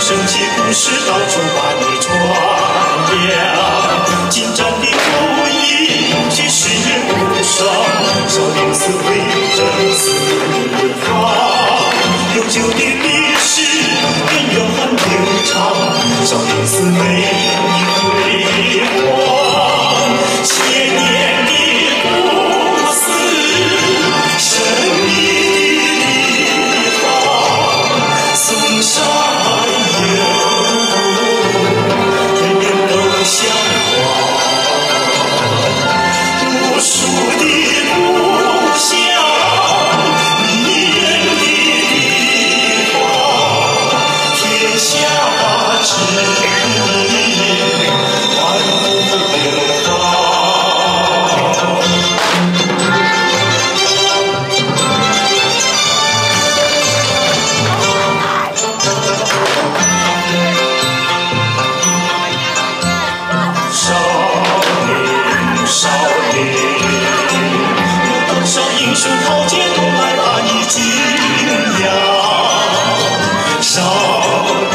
神奇故事到处把你传扬，精湛的武艺举世也无双，少林寺威震四方，悠久的历史源远流长，少林寺美丽辉煌，千年的不死神秘的地方，嵩山人人都向往，无数的故乡，迷人的地方，天下知名，万古流芳。少林，有多少英雄豪杰都来把你敬仰。少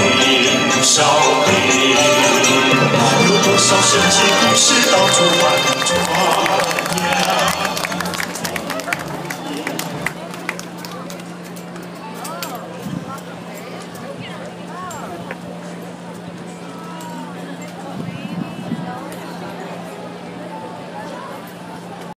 林，有多少神奇故事到处传。